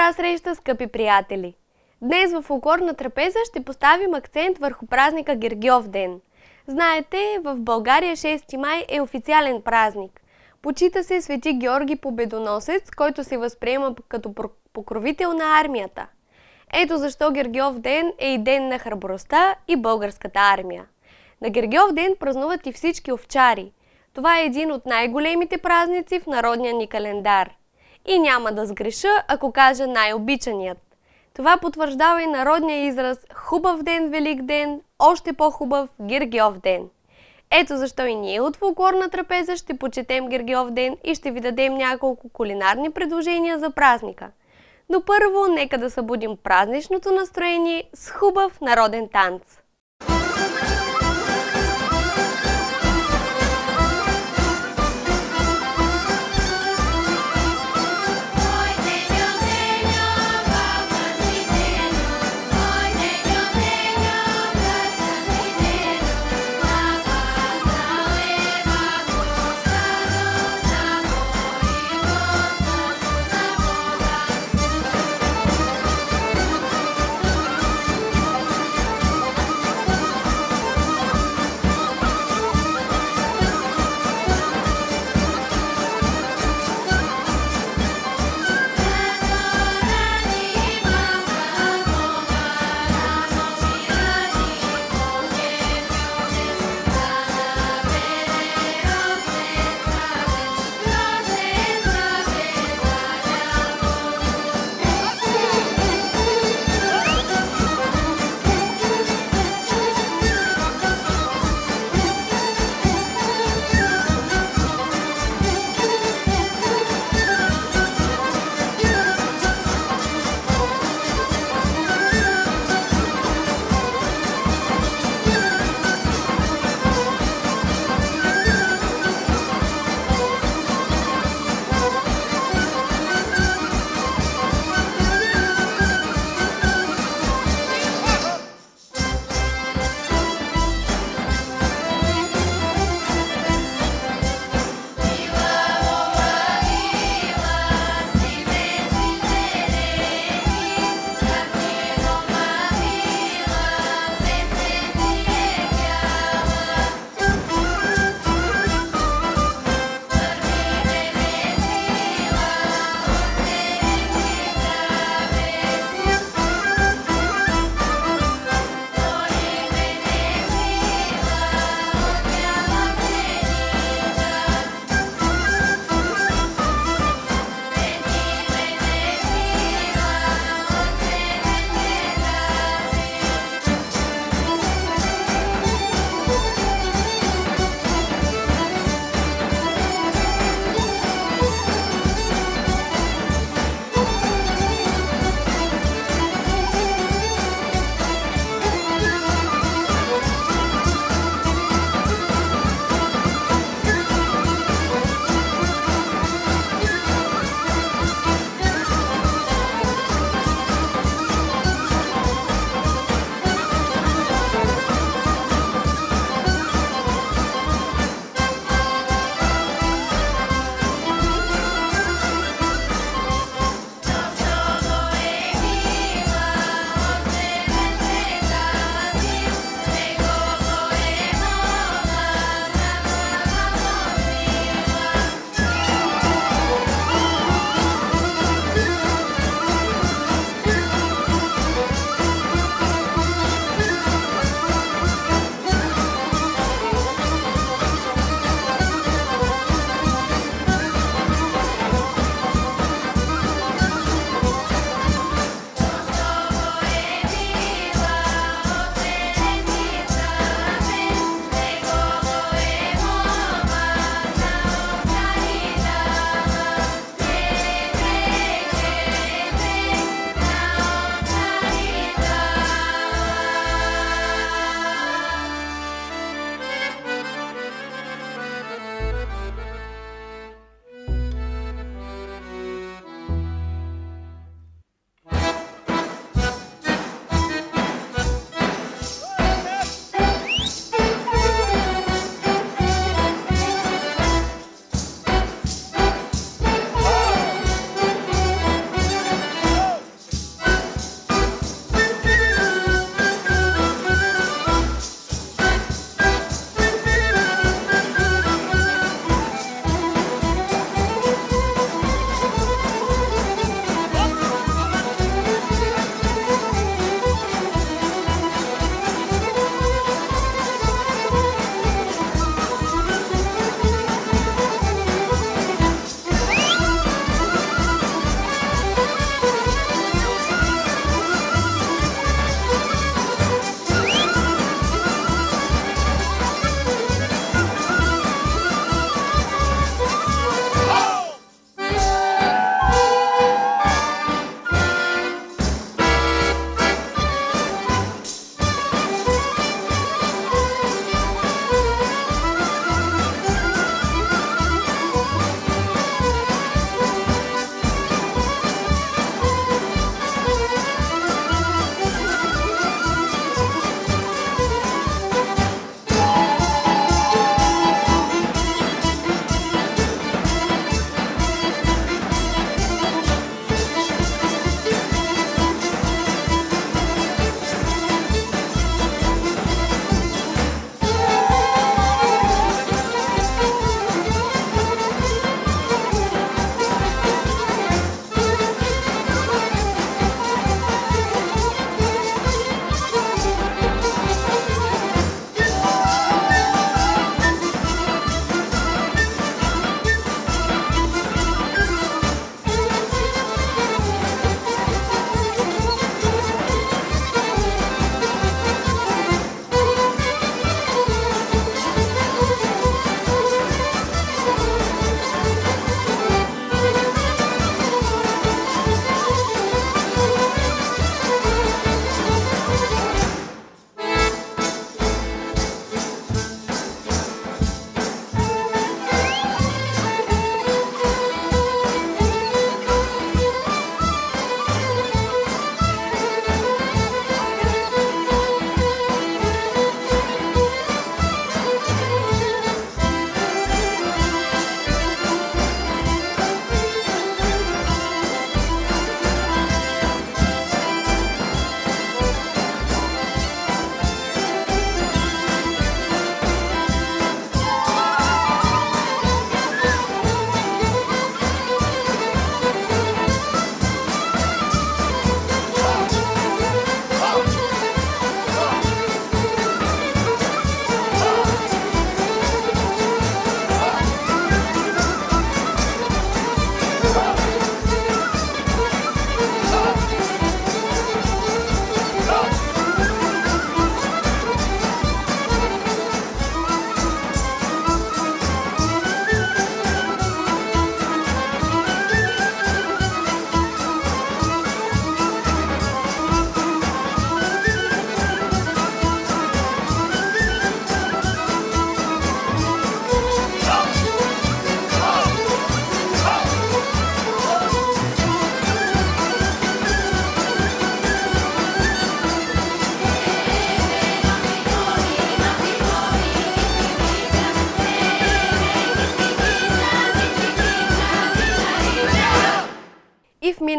Добра среща, скъпи приятели! Днес в Фолклорна трапеза ще поставим акцент върху празника Гергьовден. Знаете, в България 6 май е официален празник. Почита се Свети Георги Победоносец, който се възприема като покровител на армията. Ето защо Гергьовден е и ден на храбростта и българската армия. На Гергьовден празнуват и всички овчари. Това е един от най-големите празници в народния ни календар. И няма да сгреша, ако кажа най-обичаният. Това потвърждава и народния израз «Хубав ден, велик ден, още по-хубав Гергьовден». Ето защо и ние от Фолклорна трапеза ще почетем Гергьовден и ще ви дадем няколко кулинарни предложения за празника. Но първо, нека да събудим празничното настроение с хубав народен танц.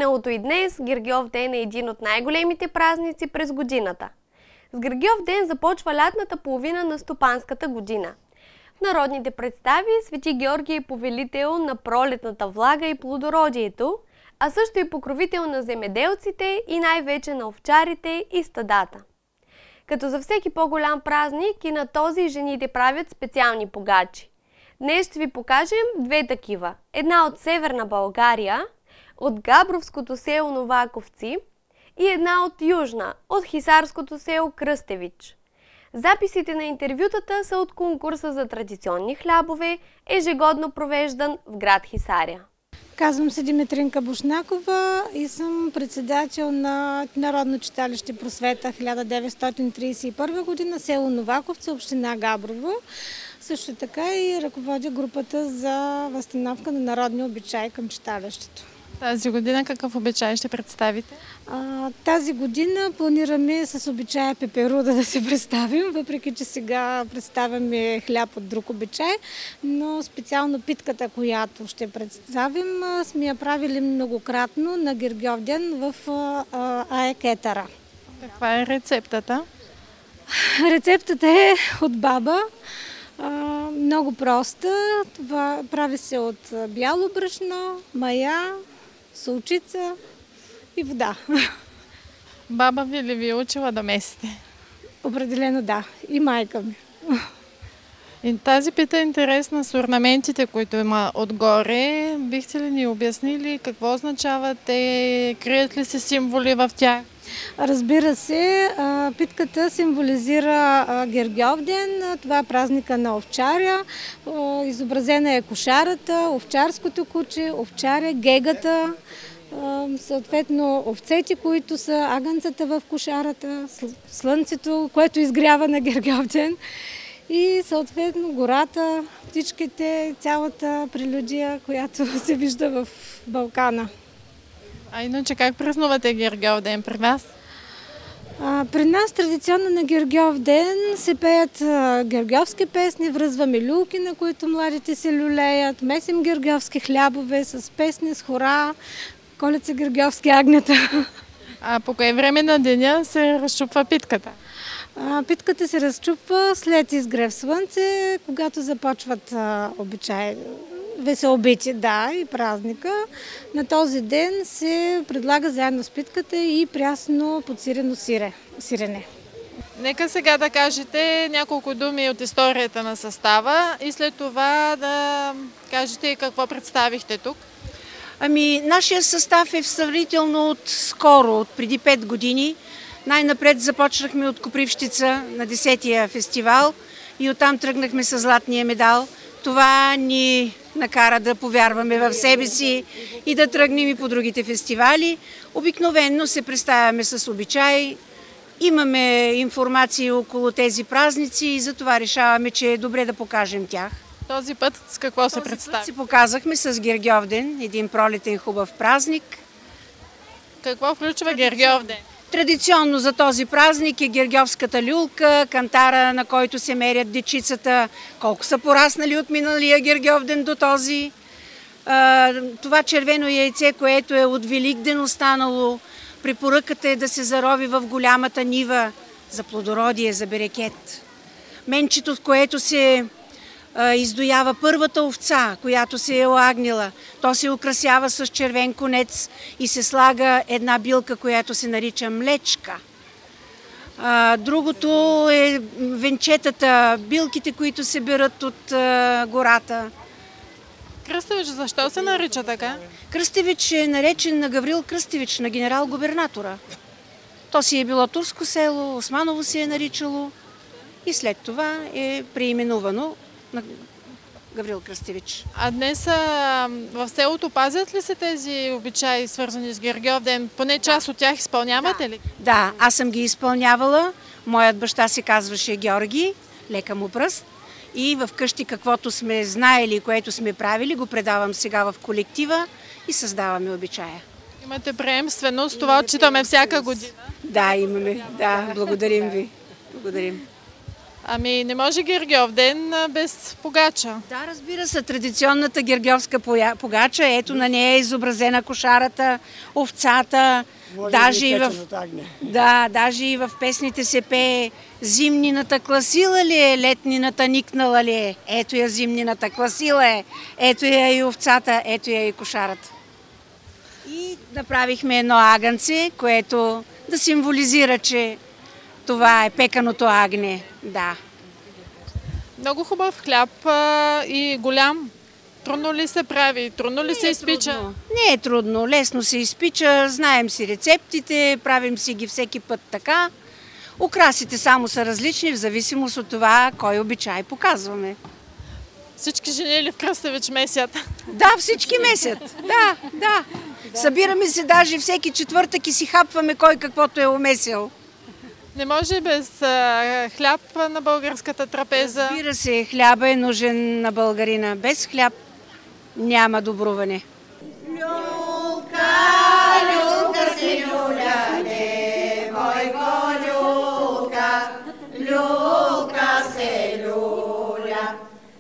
миналото и днес, Гергьов ден е един от най-големите празници през годината. С Гергьов ден започва лятната половина на стопанската година. В народните представи Свети Георги е повелител на пролетната влага и плодородието, а също и покровител на земеделците и най-вече на овчарите и стадата. Като за всеки по-голям празник и на този жените правят специални погачи. Днес ще ви покажем две такива. Една от Северна България, от Габровското село Новаковци, и една от Южна, от Хисарското село Кръстевич. Записите на интервютата са от конкурса за традиционни хлябове, ежегодно провеждан в град Хисаря. Казвам се Димитринка Бушнакова и съм председател на Народно читалище Просвета 1931 година, село Новаковци, община Габрово. Също така и ръководя групата за възстановка на народни обичаи към читалището. Тази година какъв обичай ще представите? Тази година планираме с обичая пеперуда да се представим, въпреки че сега представяме хляб от друг обичай, но специално питката, която ще представим, сме я правили многократно на Гергьов ден в АЕ Кетара. Каква е рецептата? Рецептата е от баба. Много проста. Това прави се от бяло брашно, мая, солчица и вода. Баба ви ли ви е учила да месите? Определено да. И майка ми. И тази пита е интересна с орнаментите, които има отгоре. Бихте ли ни обяснили какво означават те? Крият ли се символи в тях? Разбира се, питката символизира Гергьов ден, това е празника на овчаря, изобразена е кошарата, овчарското куче, овчаря, гегата, съответно овцете, които са агънцата в кошарата, слънцето, което изгрява на Гергьов ден и съответно гората, птичките, цялата прелюдия, която се вижда в Балкана. А иначе как празнувате Гергьов ден при вас? При нас традиционно на Гергьов ден се пеят гергьовски песни, връзваме люлки, на които младите се люлеят, месим гергьовски хлябове с песни, с хора, колят се гергьовски агнета. А по кое време на деня се разчупва питката? Питката се разчупва след изгрев слънце, когато започват обичаи. Веселбити, да, и празника. На този ден се предлага заедно с питката и прясно подсирено сирене. Нека сега да кажете няколко думи от историята на състава и след това да кажете какво представихте тук. Нашия състав е сравнително от скоро, от преди 5 години. Най-напред започнахме от Копривщица на 10-тия фестивал и оттам тръгнахме с златния медал. Това ни накара да повярваме в себе си и да тръгнем и по другите фестивали. Обикновенно се представяме с обичай, имаме информация около тези празници и затова решаваме, че е добре да покажем тях. Този път с какво се представи? Този път се показахме с Гергьов ден, един пролетен хубав празник. Какво включва Гергьов ден? Традиционно за този празник е гергьовската люлка, кантара, на който се мерят дечицата, колко са пораснали от миналия Гергьов ден до този. Това червено яйце, което е от Великден останало, препоръката е да се зарови в голямата нива за плодородие, за берекет. Менчето, в което се издоява първата овца, която се е оагнила. То се украсява с червен конец и се слага една билка, която се нарича млечка. Другото е венчетата, билките, които се берат от гората. Кръстевич, защо се нарича така? Кръстевич е наречен на Гаврил Кръстевич, на генерал-губернатора. То си е било турско село, Османово се е наричало и след това е преименувано на Гаврил Кръстевич. А днес в селото пазят ли се тези обичаи, свързани с Гергьов ден? Поне част от тях изпълнявате ли? Да, аз съм ги изпълнявала. Моят баща се казваше Георги, лека му пръст. И в къщи каквото сме знаели, което сме правили, го предавам сега в колектива и създаваме обичая. Имате приемственост, това отчитаме всяка година. Да, имаме. Да, благодарим ви. Благодарим. Ами не може Гергьовден без погача. Да, разбира се, традиционната гергьовска погача, ето на нея е изобразена кошарата, овцата, даже и в песните се пее зимнината класила ли е, летнината никнала ли е. Ето я зимнината класила е, ето я и овцата, ето я и кошарата. И направихме едно агънце, което да символизира, че това е пеканото агне. Да. Много хубав хляб и голям. Трудно ли се прави? Трудно ли се изпича? Не е трудно, лесно се изпича, знаем си рецептите, правим си ги всеки път така. Украсите само са различни в зависимост от това кой обичай показваме. Всички жени ли в Кръстевич месят? Да, всички месят. Да. Събираме се даже всеки четвъртък и си хапваме кой каквото е умесил. Не може без хляб на българската трапеза. Разбира се, хляба е нужен на българина. Без хляб няма добруване. Люлка, люлка си люля, девойко люлка, люлка се люля.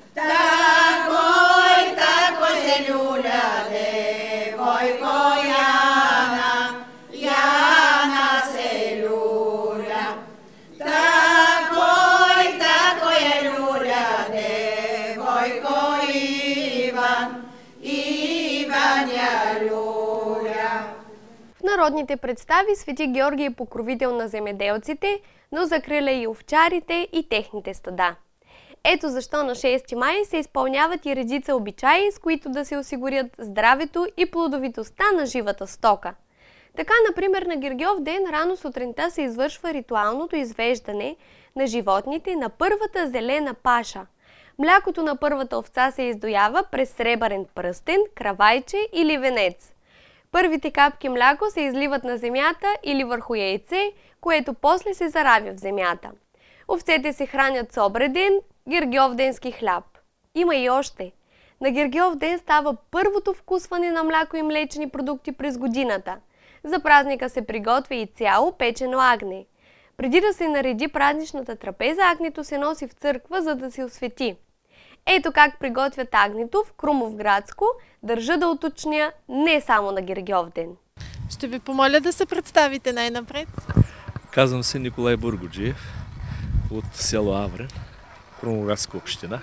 Такой се люля, девойко Яна, Яна се люля. Такой е люля, девойко Иван, Иван я люля. В народните представи Свети Георги е покровител на земеделците, но закриля и овчарите и техните стада. Ето защо на 6 май се изпълняват и редица обичаи, с които да се осигурят здравето и плодовитостта на живата стока. Така, например, на Гергьовден рано сутринта се извършва ритуалното извеждане на животните на първата зелена паша. Млякото на първата овца се издоява през сребърен пръстен, кравайче или венец. Първите капки мляко се изливат на земята или върху яйце, което после се заравя в земята. Овцете се хранят с обреден гергьовденски хляб. Има и още. На Гергьовден става първото вкусване на мляко и млечни продукти през годината. За празника се приготвя и цяло печено агне. Преди да се нареди празничната трапеза, агнето се носи в църква, за да се освети. Ето как приготвят агнето в Крумовградско, държа да уточня, не само на Гергьовден. Ще ви помоля да се представите най-напред. Казвам се Николай Бургоджиев от село Аврен, Крумовградска община.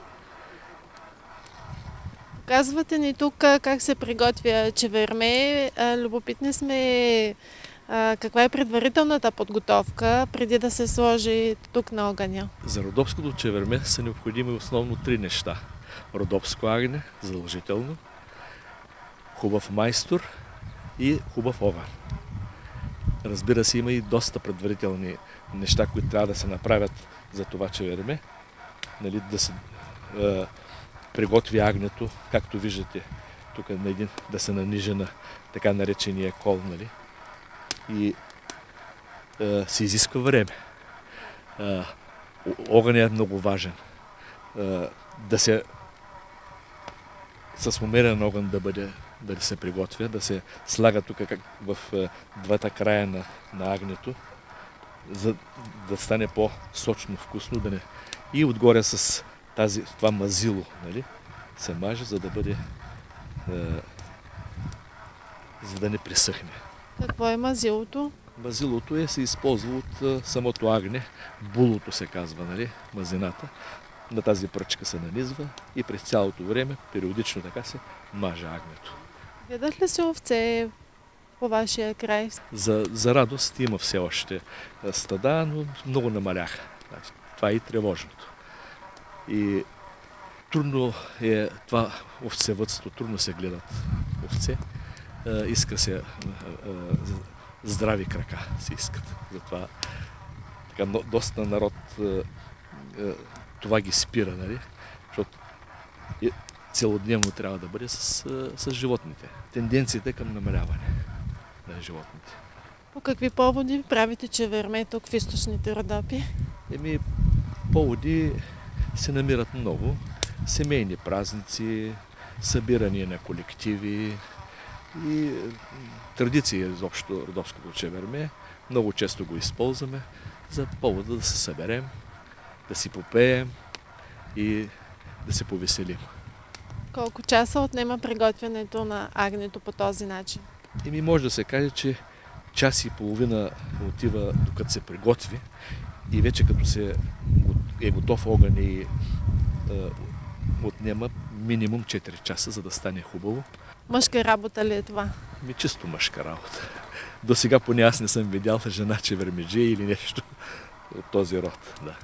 Казвате ни тук как се приготвя чеверме. Любопитни сме каква е предварителната подготовка преди да се сложи тук на огъня. За родопското чеверме са необходими основно 3 неща. Родопско агне, задължително, хубав майстор и хубав овен. Разбира се, има и доста предварителни неща, които трябва да се направят за това чеверме. Нали, да се приготви агнето, както виждате, тук да се нанижа на така наречения кол, нали? И се изисква време. Огънят е много важен. Да се с умерен огън да се приготвя, да се слага тук в двата края на агнето, за да стане по-сочно, вкусно, и отгоре с това мазило, нали, се маже, за да не пресъхне. Какво е мазилото? Мазилото се използва от самото агне, булото се казва, нали, мазината. На тази пръчка се нанизва и през цялото време, периодично така се маже агнето. Видят ли се овце по вашия край? За радост има все още стада, но много намаляха. Това е и тревожното. И трудно е това овцевъдство, трудно се гледат овце. Иска се здрави крака, се искат. Затова така, доста народ това ги спира, нали? Защото целодневно трябва да бъде с животните. Тенденцията е към намаляване на животните. По какви поводи правите чеверме тук в източните Родопи? Поводи се намират много. Семейни празници, събирания на колективи и традиции изобщо родопското чеверме. Много често го използваме за повода да се съберем, да си попеем и да се повеселим. Колко часа отнема приготвянето на агнето по този начин? Може да се каже, че час и половина отива докато се приготви и вече като е готов огън и отнема минимум 4 часа, за да стане хубаво. Мъжка работа ли е това? Чисто мъжка работа. До сега поне аз не съм видял жена, че върмеджи или нещо от този род. Да.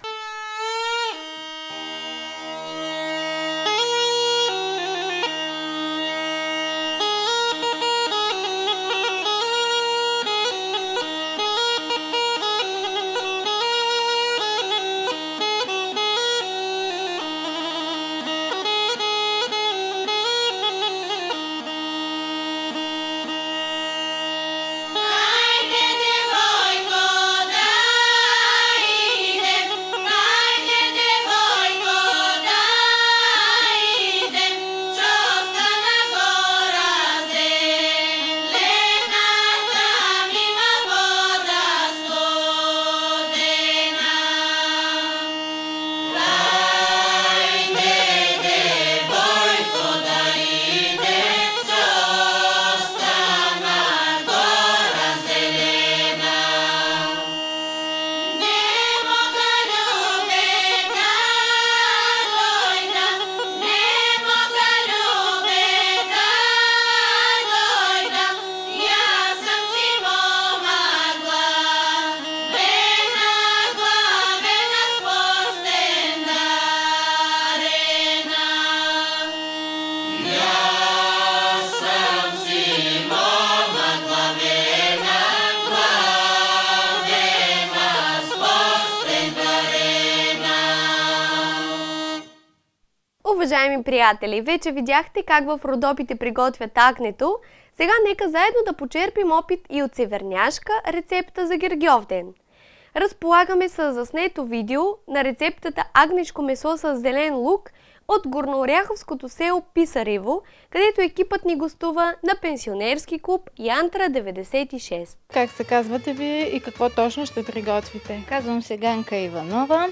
Уважаеми приятели, вече видяхте как в Родопите приготвят агнето. Сега нека заедно да почерпим опит и от северняшка рецепта за Гергьовден. Разполагаме с заснето видео на рецептата агнешко месо с зелен лук от горнооряховското село Писарево, където екипът ни гостува на пенсионерски клуб Янтра 96. Как се казвате вие и какво точно ще приготвите? Казвам се Ганка Иванова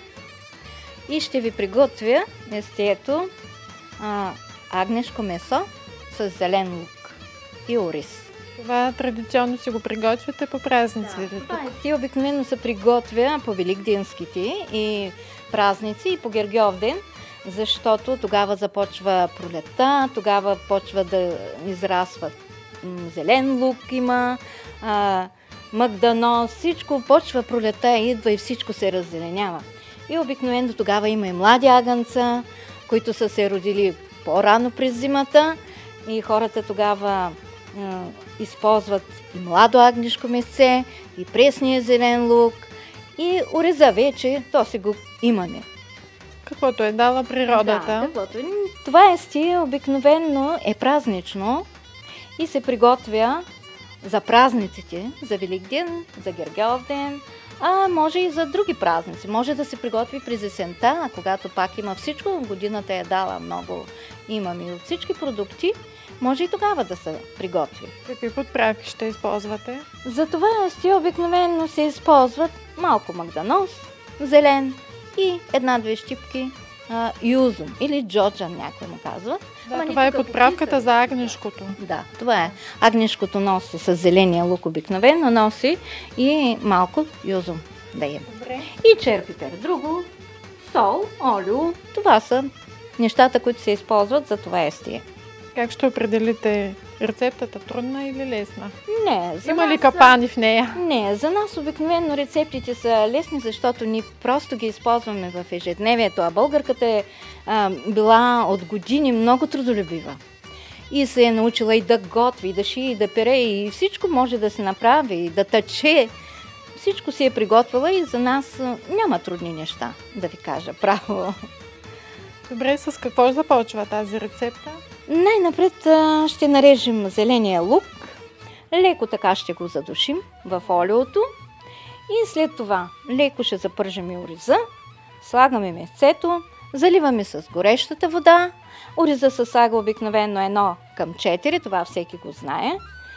и ще ви приготвя естието агнешко месо с зелен лук и ориз. Това традиционно си го приготвяте по празниците. Да, това естие обикновено се приготвя по великденските и празници и по Гергьовден, защото тогава започва пролетта, тогава почва да израсват зелен лук има, мъгдано, всичко почва пролетта, идва и всичко се раззеленява. И обикновено тогава има и млади агънца, които са се родили по-рано през зимата и хората тогава използват и младо агнешко месце, и пресния зелен лук, и ориза вече, то си го имаме. Каквото е дала природата. Да, каквото. Това естие обикновено е празнично и се приготвя за празниците, за Великден, за Гергьовден, а може и за други празници. Може да се приготви през есента, когато пак има всичко, годината е дала много, имаме и от всички продукти, може и тогава да се приготви. Какви подправки ще използвате? За това естие обикновено се използват малко магдановс, зелен и една-две щипки юзум или джоджан, някой му казва. Да, това е подправката за агнешкото. Да, това е. Агнешкото носи с зеления лук обикновено, носи и малко юзум да има. Добре. И черпипер. Друго, сол, олио. Това са нещата, които се използват за това естие. Как ще определите рецептата? Трудна или лесна? Не. Има ли капани в нея? Не, за нас обикновено рецептите са лесни, защото ние просто ги използваме в ежедневието, а българката е била от години много трудолюбива. И се е научила и да готви, и да шие, и да пере, и всичко може да се направи, и да тъче. Всичко си е приготвила и за нас няма трудни неща, да ви кажа право. Добре, с какво започва тази рецепта? Най-напред ще нарежем зеления лук, леко така ще го задушим в олиото и след това леко ще запържем и ориза, слагаме месцето, заливаме с горещата вода, ориза се слага обикновено 1:4, това всеки го знае,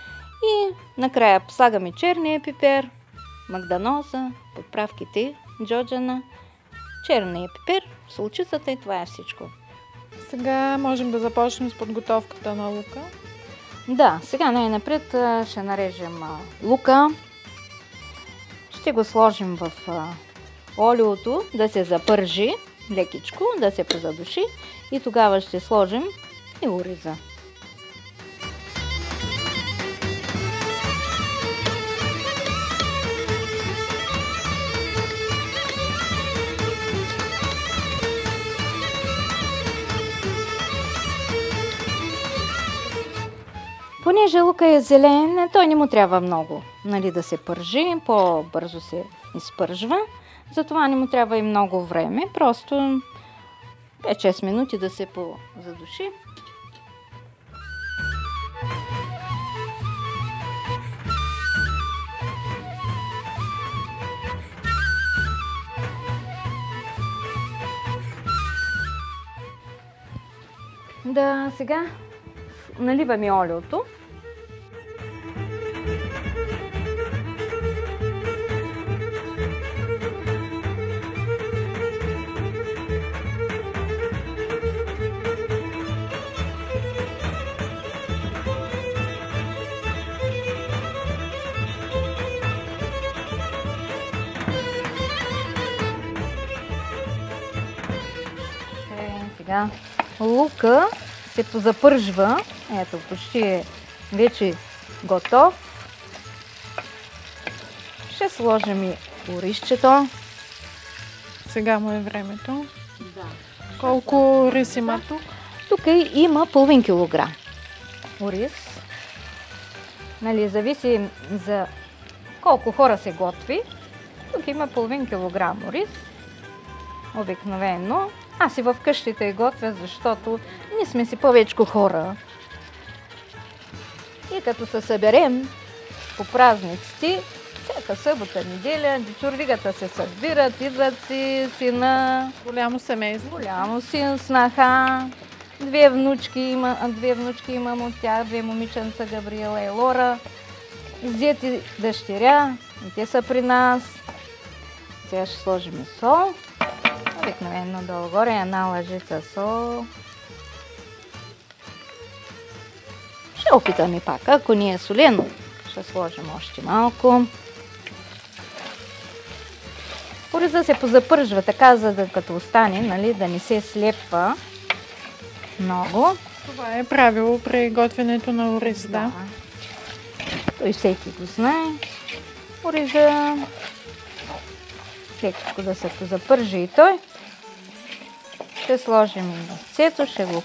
и накрая слагаме черния пипер, магдановса, подправките, джоджана черния пипер, солчицата и това е всичко. Сега можем да започнем с подготовката на лука. Да, сега най-напред ще нарежем лука. Ще го сложим в олиото да се запържи лекичко, да се позадуши и тогава ще сложим и ориза. Понеже лука е зелен, той не му трябва много да се пържи, по-бързо се изпържва. Затова не му трябва и много време, просто 5-6 минути да се позадуши. Да, сега наливаме олиото. Сега лука се позапържва. Ето, почти е вече готов. Ще сложим и оризчето. Сега му е времето. Да. Колко ориз има тук? Тук има половин килограм ориз. Зависи за колко хора се готви. Тук има половин килограм ориз. Обикновено. Аз и в къщите готвя, защото ние сме си повечко хора. И като се съберем по празниците, всяка събота, неделя, дечурвигата се събират, идват си сина. Голямо семейство. Голямо син, снаха. Две внучки имам от тях, 2 момиченца, Габриела и Лора. Зет и дъщеря, и те са при нас. Сега ще сложим и сол. Обикновено долу-горе 1 лъжица сол. Ще опитаме пак. Ако ни е солено, ще сложим още малко. Ориза се позапържва така, за да като остане, да не се слепва много. Това е правило при готвенето на ориз, да. Той всеки го знае. Ориза лекичко да се позапържи и той. Ще сложим и месцето, ще го...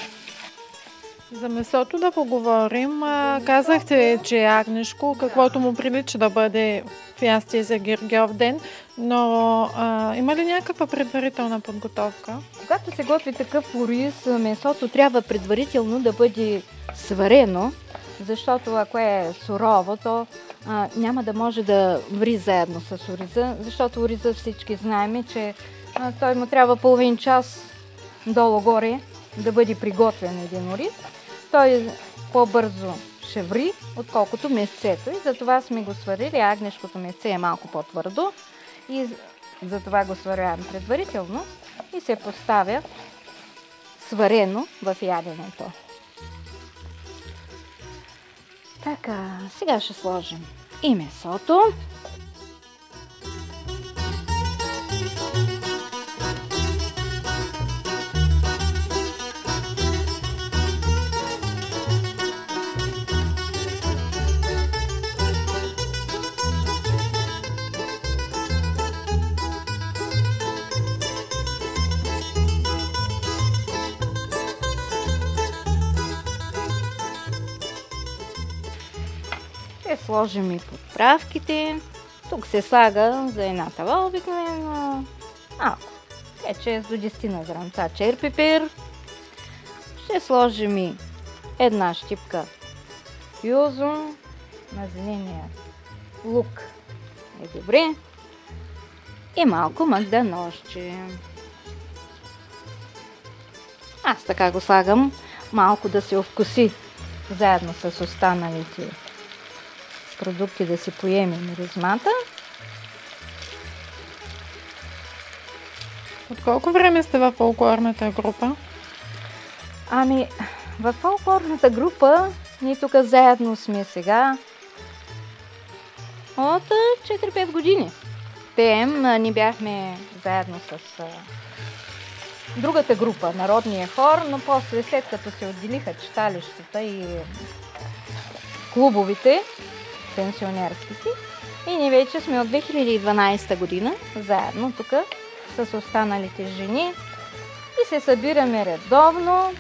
За месото да поговорим. Казахте, че е агнешко, каквото му прилича да бъде в ястие за Гергьовден, но има ли някаква предварителна подготовка? Когато се готви такъв ориз, месото трябва предварително да бъде сварено, защото ако е сурово, то няма да може да ври заедно с ориза, защото ориза всички знаем, че той му трябва половин час долу-горе да бъде приготвен един ориз. Той по-бързо ще ври, отколкото месцето. И затова сме го сварили. Агнешкото месце е малко по-твърдо. И затова го сварявам предварително и се поставя сварено в яденето. Така, сега ще сложим и месото. Ще сложим и подправките. Тук се слага за една тава обикновено малко. 5-6 до 10 грамца черпипер. Ще сложим и една щипка юзо. Мазнения лук е добре. И малко магдановче. Аз така го слагам малко да се овкуси заедно с останалите продукти, да си поеме миризмата. От колко време сте във фолклорната група? Ами, във фолклорната група ние тук заедно сме сега от 4-5 години. Пеем, ние бяхме заедно с другата група, народния хор, но после, след като се отделиха читалищата и клубовите, пенсионерските, и ние вече сме от 2012 година заедно тук с останалите жени и се събираме редовно,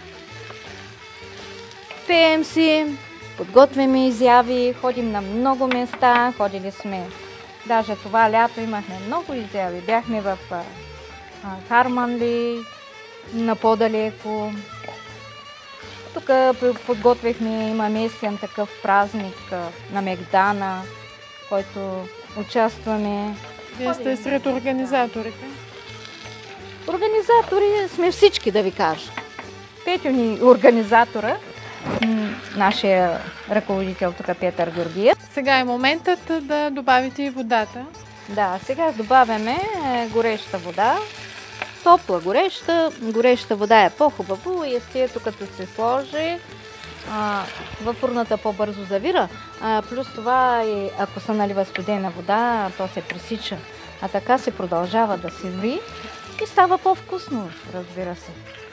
пеем си, подготвяме изяви, ходим на много места, ходили сме. Даже това лято имахме много изяви. Бяхме в Харманли, на по-далеко. Тук подготвихме, има местен такъв празник на Мегдана, който участваме. Вие сте сред организаторите? Организатори сме всички, да ви кажа. Петю ни организатора, нашия ръководител тук Петър Георгиев. Сега е моментът да добавите и водата. Да, сега добавяме гореща вода. Топла, гореща вода е по-хубаво и естествено като се сложи във фурната по-бързо завира. Плюс това, ако се налива студена вода, то се пресича. А така се продължава да се ври и става по-вкусно, разбира се.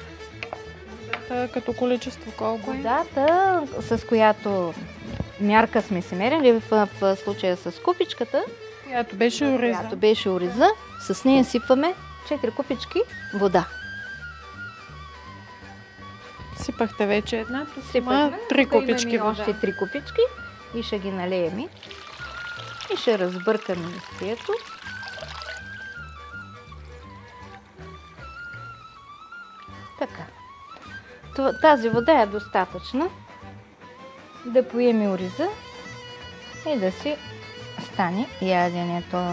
Като количество колко е? Водата, с която мярка сме се мерили, в случая с купичката, Която беше ориза. която беше ориза, с нея сипваме 4 купички вода. Сипахте вече една, Сипахме, 3 купички имаме вода. още 3 купички и ще ги налеем и ще разбъркаме листието. Така. Тази вода е достатъчна да поеме ориза и да си стане яденето.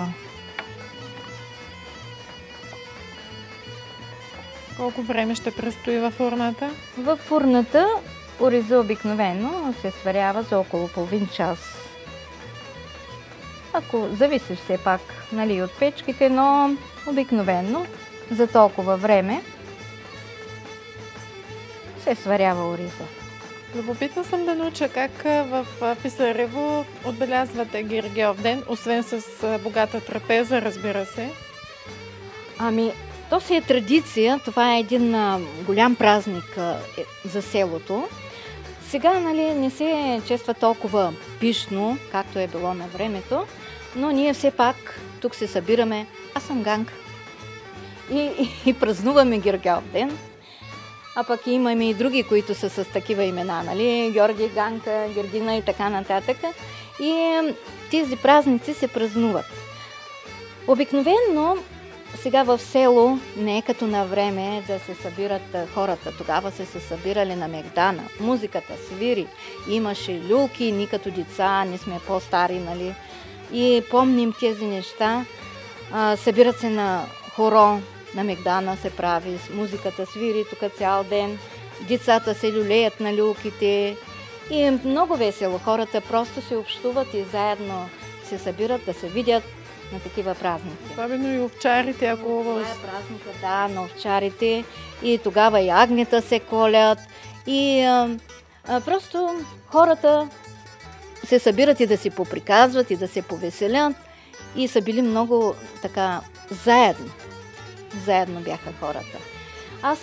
Колко време ще престои във фурната? Във фурната ориза обикновено се сварява за около половин час. Ако зависи все пак, нали, от печките, но обикновено за толкова време се сварява ориза. Любопитна съм да науча как в Писарево отбелязвате Гергьовден, освен с богата трапеза, разбира се. Ами, то си е традиция, това е един голям празник за селото. Сега, нали, не се чества толкова пишно, както е било на времето, но ние все пак тук се събираме. Аз съм Ганка. И празнуваме Гергьовден. А пък имаме и други, които са с такива имена, нали? Георги, Ганка, Гергина и така нататък. И тези празници се празнуват. Обикновено сега в село не е като на време да се събират хората. Тогава се събирали на Мегдана. Музиката свири. Имаше люлки, ние като деца, ние сме по-стари, нали? И помним тези неща. Събират се на хоро. На Мегдана се прави, музиката свири тук цял ден, децата се люлеят на люлките и е много весело. Хората просто се общуват и заедно се събират да се видят на такива празници. Особено и овчарите, ако... Това е празника, да, на овчарите и тогава и агнета се колят и просто хората се събират и да си поприказват и да се повеселят и са били много така заедно. Заедно бяха хората. Аз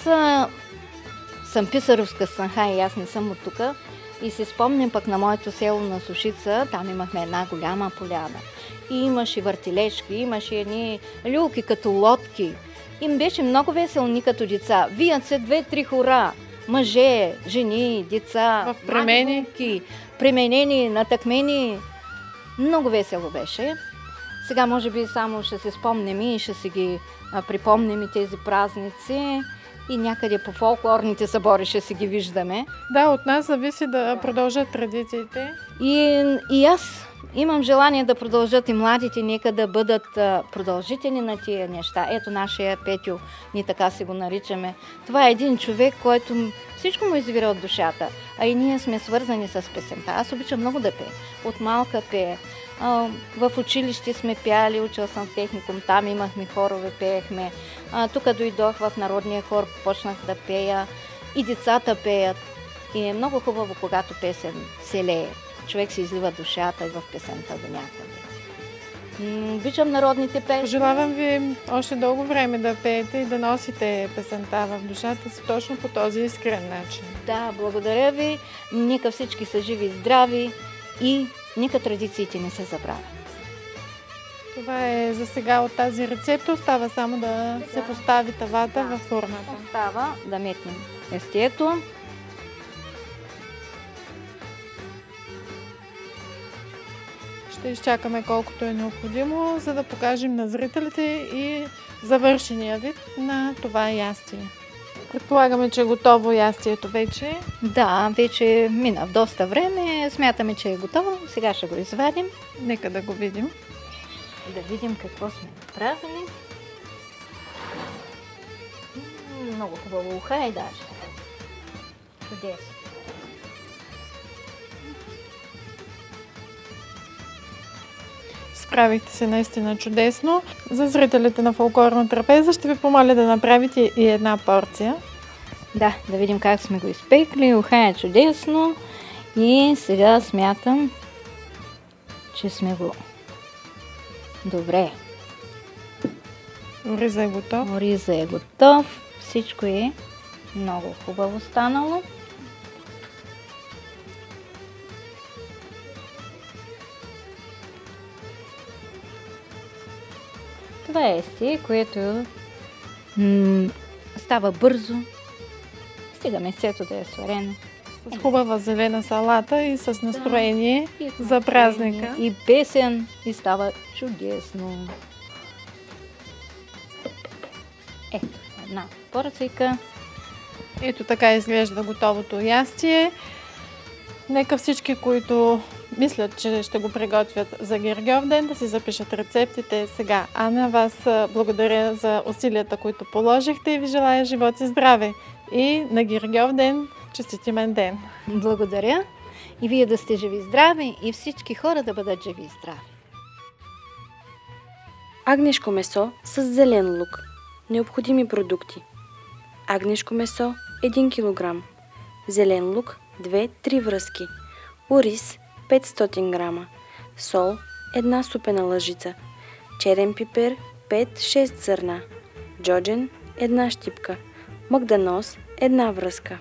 съм писаровска снаха и аз не съм от тук. И си спомням пък на моето село на Сушица, там имахме една голяма поляна. И имаше въртележки, имаше едни люлки като лодки. Им беше много весело като деца. Вият се 2-3 хора. Мъже, жени, деца, в премени, пременени, натъкмени. Много весело беше. Сега може би само ще се спомним и ще си ги припомним и тези празници и някъде по фолклорните събори ще си ги виждаме. Да, от нас зависи да продължат традициите. И аз имам желание да продължат и младите, нека да бъдат продължители на тия неща. Ето нашия Петю, ние така си го наричаме. Това е един човек, който всичко му извира от душата, а и ние сме свързани с песента. Аз обичам много да пея. От малка пея. В училище сме пяли, учила съм в техникум, там имахме хорове, пеехме. Тук дойдох в народния хор, почнах да пея и децата пеят. И е много хубаво, когато песен се лее. Човек се излива душата и в песента до някъде. Обичам народните песни. Пожелавам ви още дълго време да пеете и да носите песента в душата си точно по този искрен начин. Да, благодаря ви. Нека всички са живи и здрави и нека традициите не се забравят. Това е за сега от тази рецепта. Остава само да се постави тавата във формата. Остава да метнем естието. Ще изчакаме колкото е необходимо, за да покажем на зрителите и завършения вид на това ястие. Предполагаме, че е готово ястието вече. Да, вече мина в доста време. Смятаме, че е готово. Сега ще го извадим. Нека да го видим. Да видим какво сме направили. Много хубаво уха е даже. Чудесно. Справихте се наистина чудесно. За зрителите на фолклорна трапеза ще ви помоля да направите и една порция. Да видим как сме го изпекли. Уха е чудесно. И сега смятам, че сме го... Добре. Ориза е готов. Ориза е готов. Всичко е много хубаво станало. Това е естие, което става бързо. Стига месецето да е сварено. С хубава зелена салата и с настроение за празника. И песен и става чудесно. Ето, една порцийка. Ето така изглежда готовото ястие. Нека всички, които мислят, че ще го приготвят за Гергьовден, да си запишат рецептите сега. А на вас благодаря за усилията, които положихте и ви желая живот и здраве. И на Гергьовден честит имен ден! Благодаря и вие да сте живи и здрави и всички хора да бъдат живи и здрави. Агнешко месо с зелен лук. Необходими продукти: агнешко месо 1 кг, зелен лук 2-3 връзки, ориз 500 г, сол 1 супена лъжица, черен пипер 5-6 зърна, джоджен 1 щипка, магданоз 1 връзка.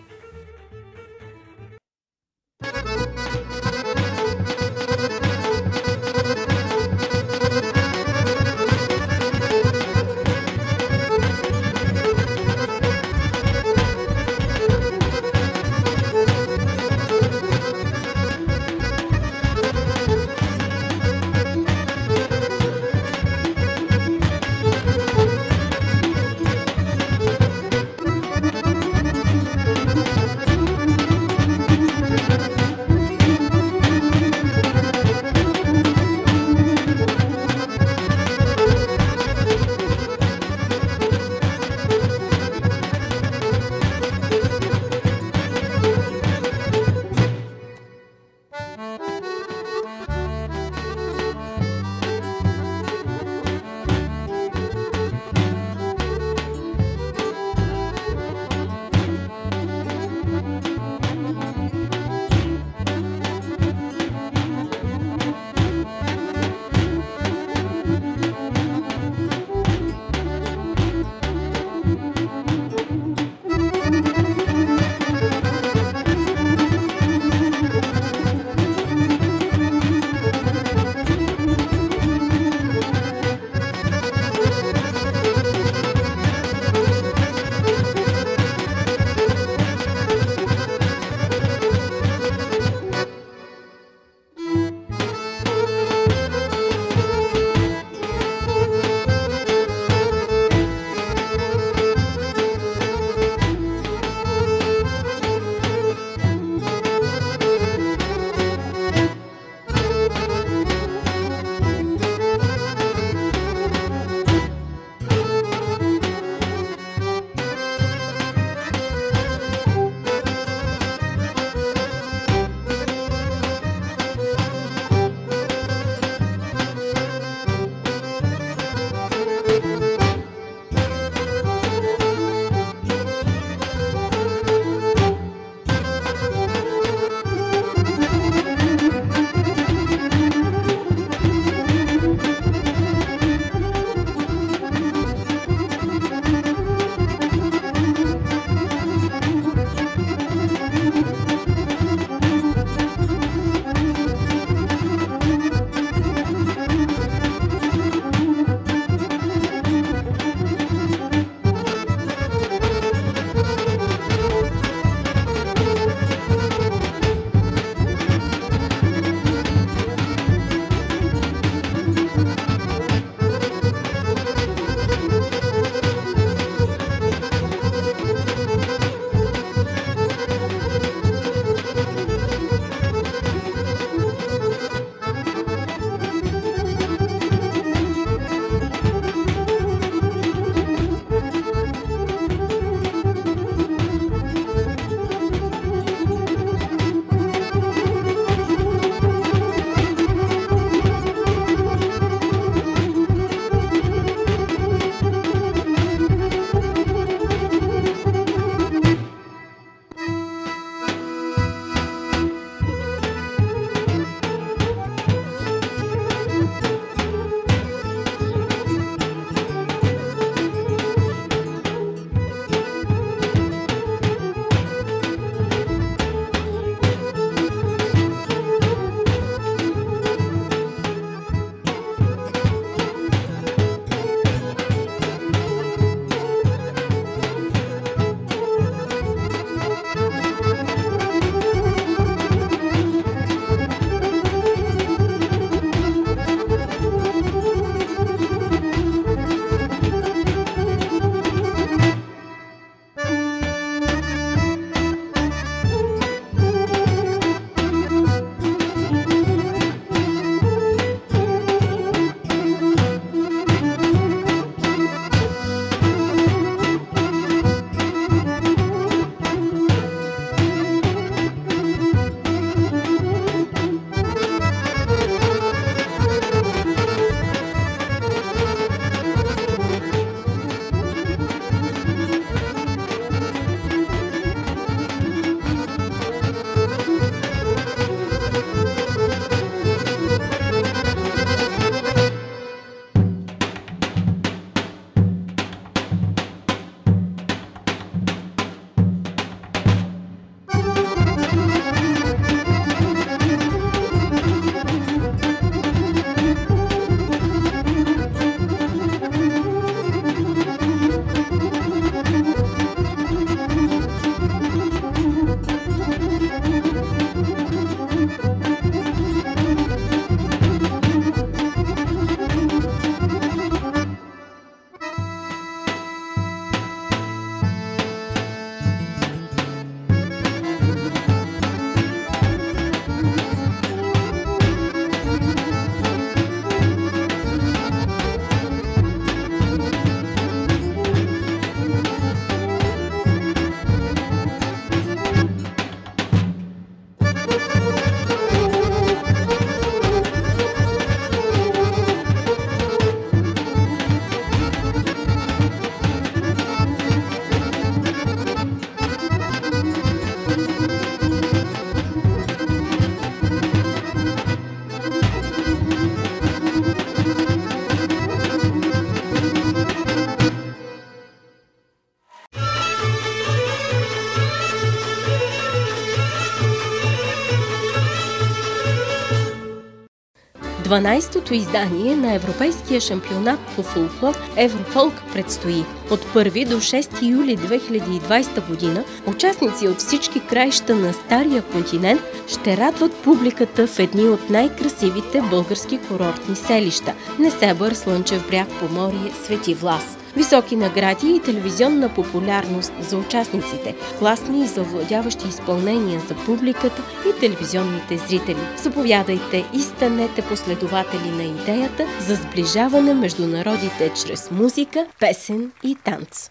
12-то издание на Европейския шампионат по фолклор Еврофолк предстои. От 1 до 6 юли 2020 година участници от всички краища на Стария континент ще радват публиката в едни от най-красивите български курортни селища – Несебър, Слънчев бряг, Поморие, Свети Влас. Високи награди и телевизионна популярност за участниците, класни и завладяващи изпълнения за публиката и телевизионните зрители. Заповядайте и станете последователи на идеята за сближаване между народите чрез музика, песен и танц.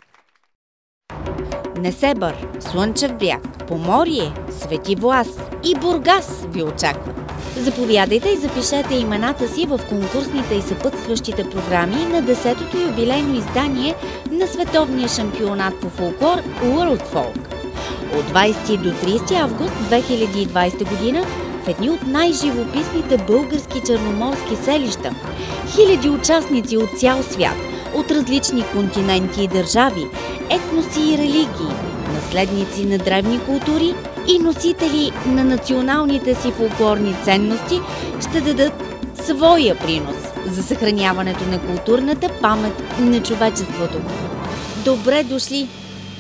Несебър, Слънчев бряг, Поморие, Свети Влас и Бургас ви очакват. Заповядайте и запишете имената си в конкурсните и съпътстващите програми на 10-то юбилейно издание на Световния шампионат по фолклор World Folk. От 20 до 30 август 2020 година в едни от най-живописните български черноморски селища, хиляди участници от цял свят, от различни континенти и държави, етноси и религии, наследници на древни култури и носители на националните си фолклорни ценности ще дадат своя принос за съхраняването на културната памет на човечеството. Добре дошли!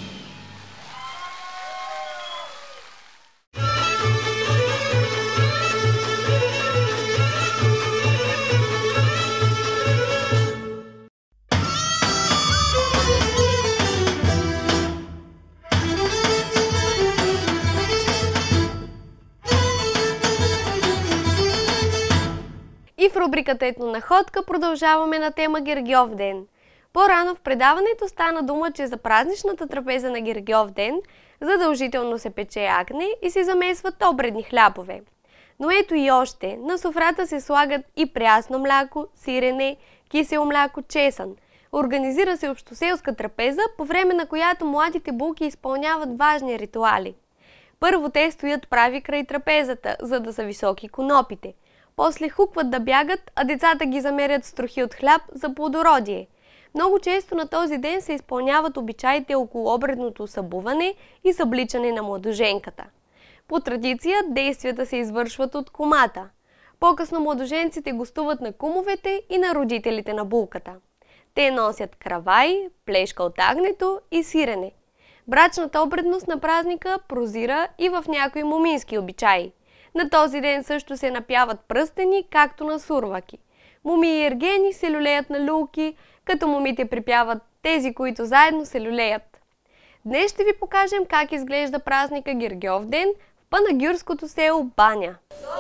И в рубриката Етнонаходка продължаваме на тема Гергьовден. По-рано в предаването стана дума, че за празничната трапеза на Гергьовден задължително се пече агне и се замесват обредни хлябове. Но ето и още, на софрата се слагат и прясно мляко, сирене, кисело мляко, чесън. Организира се общоселска трапеза, по време на която младите булки изпълняват важни ритуали. Първо те стоят прави край трапезата, за да са високи конопите. После хукват да бягат, а децата ги замерят с трохи от хляб за плодородие. Много често на този ден се изпълняват обичаите около обредното събуване и събличане на младоженката. По традиция действията се извършват от кумата. По-късно младоженците гостуват на кумовете и на родителите на булката. Те носят кравай, плешка от агнето и сирене. Брачната обредност на празника прозира и в някои момински обичаи. На този ден също се напяват пръстени, както на сурваки. Моми и ергени се люлеят на люлки, като момите припяват тези, които заедно се люлеят. Днес ще ви покажем как изглежда празника Гергьовден в панагюрското село Баня.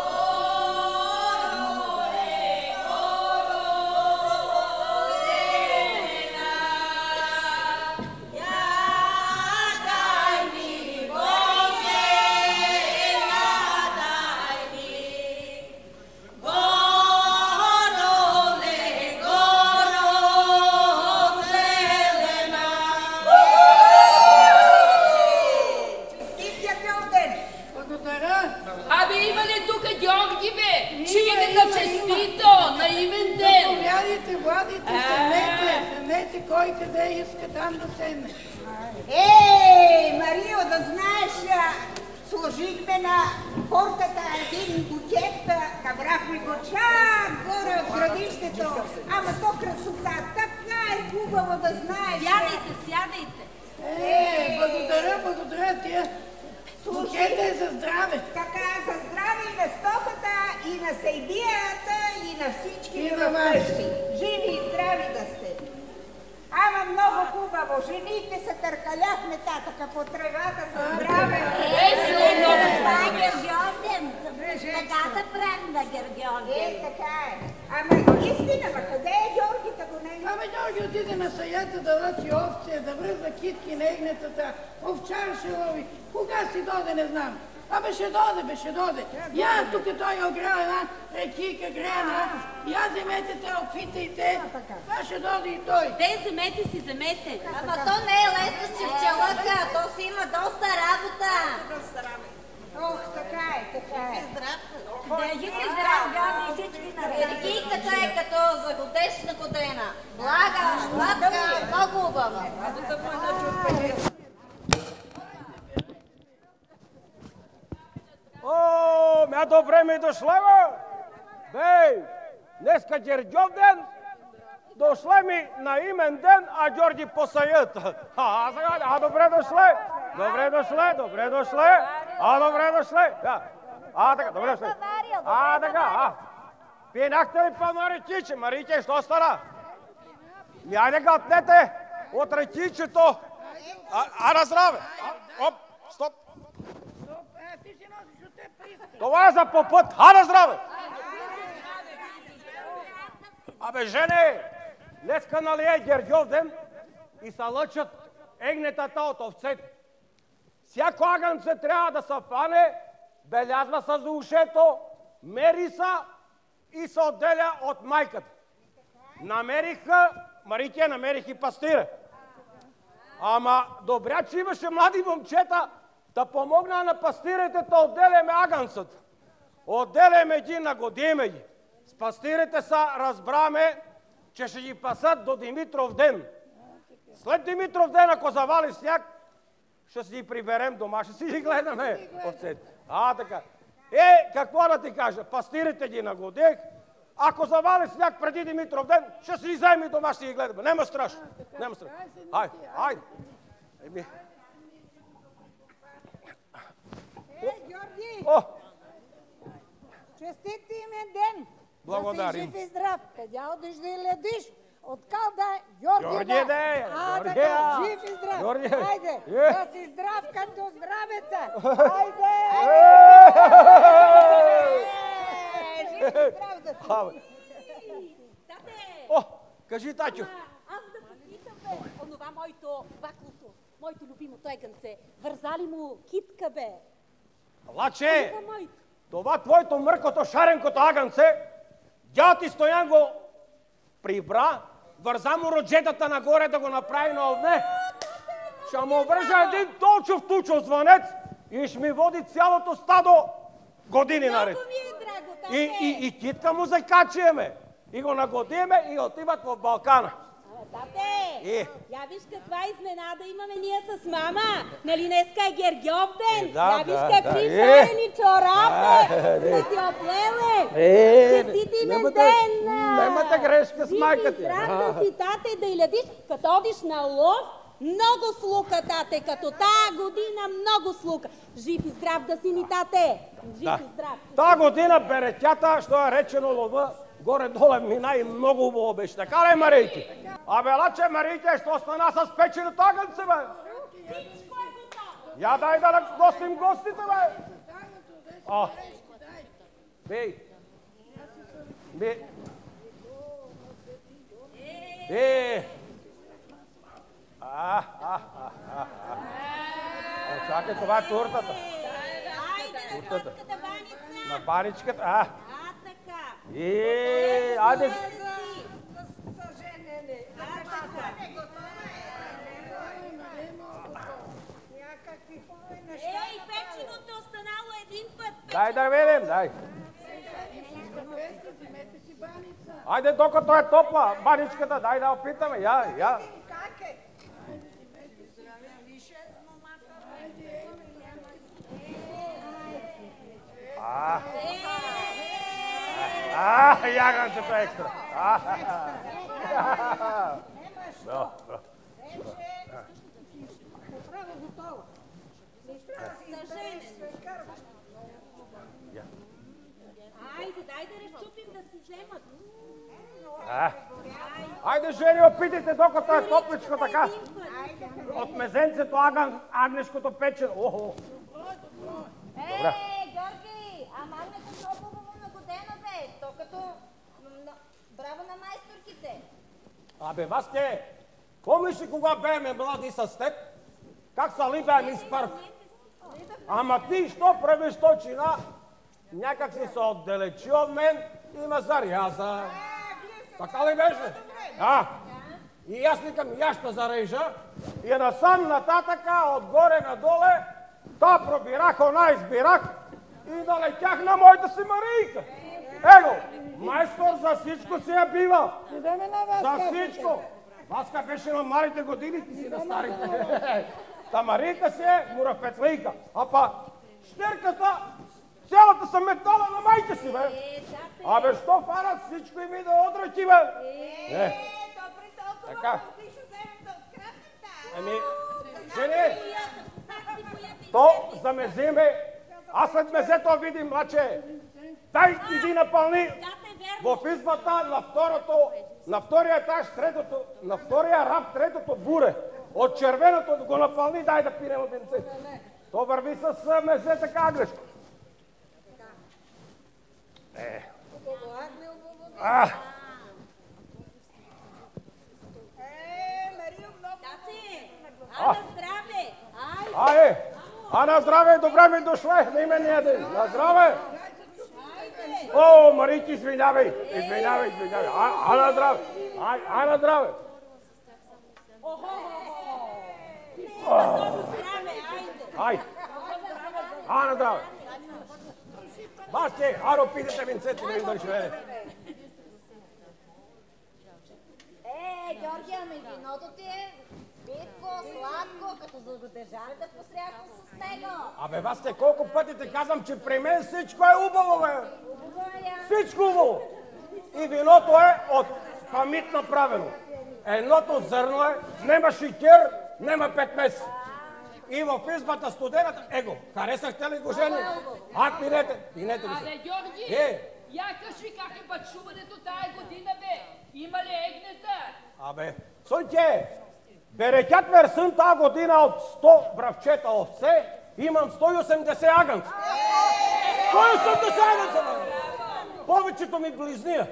Кой къде иска там да седне? Марио, да знаеш, сложихме на портата един букет, набрахме го чак горе от градището. Ама то красота, така е хубаво да знаеш. Сядайте. Благодаря тия. Букета е за здраве. Така, за здраве и на стоката, и на сейдията, и на всички и на ваши. Живи и здрави да сте. Ама много хубаво. Жените се търкаляхме татъка по тревата за здраве. Това е Гергьовден. Така се прави на Гергьовден. Така е. Ама истина, къде е Георгите го не? Ама Георги отиде на саята да лъчи овце, да връза китки на егнетата, овчар ще лови. Кога си доде, не знам. Абе ще доде. Я тук той ограл една рекика грена. Я вземете те, опитайте. Това ще доде и той. Вземете. Ама то не е лесно с чевчелъка, то си има доста работа. Ох, така е. Държи се здрав, гади и всички на рекиката е като за годешна годена. Блага, сладка, много убава. О, добре ми дошла, бе! Днеска Гергьовден, дошле ми на имен ден, а Георги посаят. Добре дошле! Добре дошле, добре дошле! Добре дошле! Така, добре дошле! Така, пинахте ли па на ретиче? Марите, що стара? Айде гатнете от ретичето! На здраве! Оп, стоп! Това е за по път! На здраве! Абе, жене, днеска нали е Гергьовден и са лъчат егнетата от овцете. Всяко агънце трябва да се фане, белязва се за ушето, мери се и се отделя от майката. Намерих и пастира. Ама добре, че имаше млади момчета да помогна на пастирите да отделяме агънцата. Отделяме ги, нагодиме ги. С пастирите са разбраме, че ще ги пасат до Димитров ден. След Димитров ден, ако завали сняг, ще си ги приберем дома, ще си ги гледаме овцете. Така. Какво да ти кажа, пастирите ги нагодих, ако завали сняг преди Димитров ден, ще си ги вземи дома, ще си ги гледаме. Нема страшно. Хайде. Георги! Честит имен ден! Благодарим. Да си жив и здрав! Къде одиш да и ледиш? Откал да Георги да! Така, жив и здрав! Хайде, да си здрав като здравеца! Хайде! Жив и здрав да си! Тате! Кажи, Татю! Аз да попитам, онова моето баклото, моето любимо тойгънце, вързали му китка, бе? Лаче! Това твоето мъркото шаренкото агънце, дядо ти Стоян го прибра, върза му роджетата нагоре да го направи на овне. Ще му вържа един толчов тучов звънец и ще ми води цялото стадо години наред. Много ми е драго, тате! И китка му закачиме. И го нагодиме и отиват в Балкана. Тате, я виж каква изненада имаме ние с мама. Нали днеска е Гергьовден? Я виж какви шарени чорапи. Да ти оплеле. Честит имен ден. Немате грешка с майка ти. Здрав да си, тате, да и ледиш, като одиш на лов. Много слука, тате, като тая година много слука. Жив и здрав да си ни, тате. Жив и здрав. Та година беретята, що е речено лова, горе-доле мина и много хубаво беше. Така ли, Марийки? Абе, лаче, Марийки, що стана с печеното агънце, бе? Я дай да гостим гостите, бе! Чакай, това е тортата. Тортата. На баничката. Айде! Ей, печеното е останало един път. Дай да видим, дай. Айде, докато е топла баничката, дай да опитаме. Я. Ягънцето е екстра. Айде, дай да разчупим да си вземат. Айде, жени, опитайте, докато е топличко така. От мезенцето агнешкото печено. Добре. Георги, а магнето много хубаво нагодено, бе. То като... Браво на майсторките. Абе, Васке, помниш ли кога бееме млади с теб? Как са ли беем из парк? Ама ти, що правиш точина? Някак си се отдалечи от мен и ме заряза. Така ли беше? И аз викам, я ще зарежа. И насам нататъка, отгоре надоле, та пробирах, она избирах и налетях на моята си Марийка. Его, майстор за всичко си я бива. За всичко. Васка беше на малите години, ти си на старите. Та Марийка си е мурафетлийка. А па щерката Цялата съм метала на майка си, бе. Абе, що фанат всичко и ми да отръчи, бе? Така. Ами, жени, то за мезиме, аз след мезето видим, младче, дай иди напълни в избата на втория етаж, на втория раф, третото буре. От червеното го напълни, дай да пинем винце. То върви с мезе така, Аглешко. На здраве, добре ми дошле на имения ден. На здраве! О, Марики, извинявай. На здраве. На здраве. На здраве. Баче, аро пидете винцете, да ви дошве. Георгия, ами виното ти е битко, сладко, като за го държали да посряхме с него. Абе, вас те колко пъти те казвам, че при мен всичко е убаво, бе. Всичко убаво. И виното е от памит направено. Едното зърно е, нема шикер, нема 5 месеца. И в избата студената, его, харесахте ли го, жени? Пинете го се. Абе, Георги, я кажи как е бъчуването тая година, бе. Има ли егнета? Абе, слушайте, берекят версън тази година от 100 бравчета овце, имам 180 агънца. 180 агънца, бе! Повечето ми близния.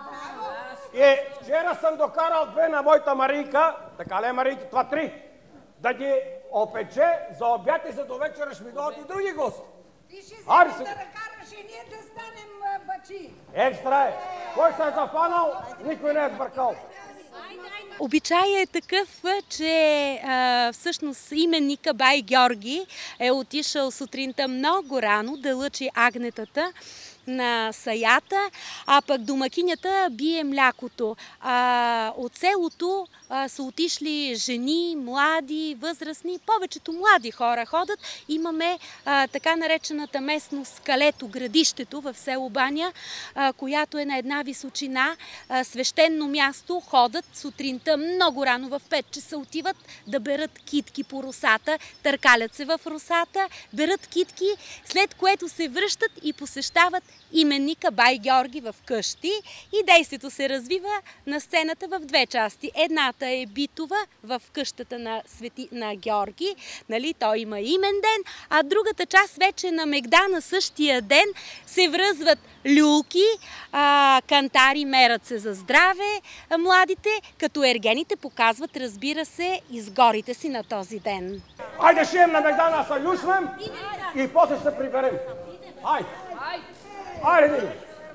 И вчера съм докарал 2 на моята Марийка, така ли, Марийки, това 3, да ги опече за обяд и за до вечера ще ми дойдат и други гости. Ти ще вземеш да накараш и ние да станем бачи. Екстра е! Кой се е зафанал, никой не е сбъркал. Обичай е такъв, че всъщност именника Бай Георги е отишъл сутринта много рано да лъчи агнетата на саята, а пък домакинята бие млякото. От селото са отишли жени, млади, възрастни, повечето млади хора ходят. Имаме така наречената местност Скалето, градището в село Баня, която е на една височина, свещено място. Ходят сутринта много рано в 5 часа, отиват да берат китки по росата, търкалят се в росата, берат китки, след което се връщат и посещават именника Бай Георги в къщи и действието се развива на сцената в 2 части. Едната е битова в къщата на Георги, нали, той има имен ден, а другата част вече на Мегда на същия ден се връзват люлки, кантари мерят се за здраве младите, като ергените показват, разбира се, изгорите си на този ден. Айде шием на Мегдана, са люшнем и после ще приберем. Айде! Айде!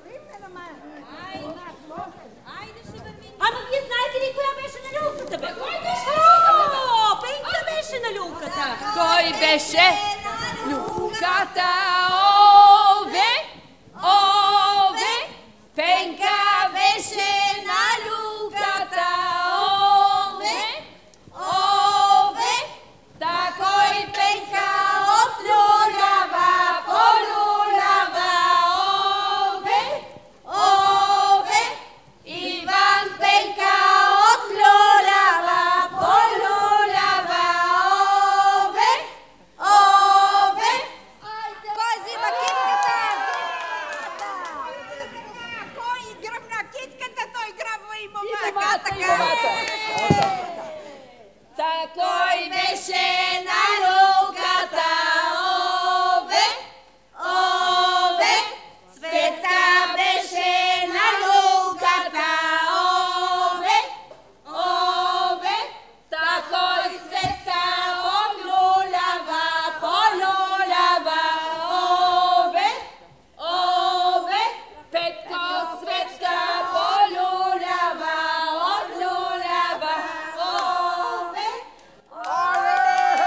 Ама вие знаете ли коя беше на люлката, бе? Кой беше на люлката? Пенка беше на люлката. Кой беше? Люлката, ове, Пенка беше на люлката, ове, такой Пенка от люлява, полюлява, ове, Иван Пенка от люлява, полюлява, ове. Кой взима китката? Кой гръбна китката, той грабва и момата. Такой беше на люлката, ове, Цветка беше на люлката, ове, такой Цветка от люлява, полюлява, ове, Петко Цветка полюлява, от люлява, ове.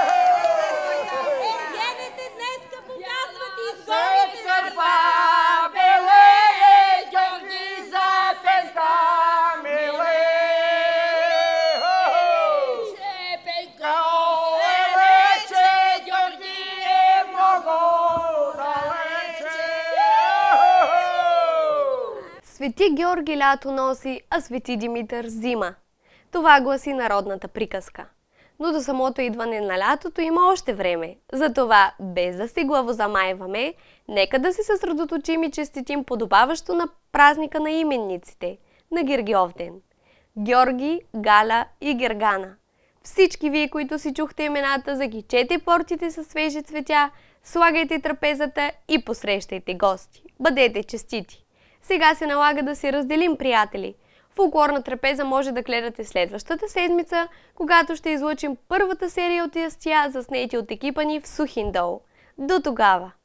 Свети Георги лято носи, а Свети Димитър зима. Това гласи народната приказка. Но до самото идване на лятото има още време. Затова, без да се главозамайваме, нека да се съсредоточим и честитим подобаващо на празника на именниците, на Гергьовден. Георги, Галя и Гергана. Всички вие, които си чухте имената, загичете портите със свежи цветя, слагайте трапезата и посрещайте гости. Бъдете честити! Сега се налага да се разделим, приятели. Фолклорна трапеза може да гледате следващата седмица, когато ще излъчим първата серия от ястия, заснети от екипа ни в Сухиндол. До тогава!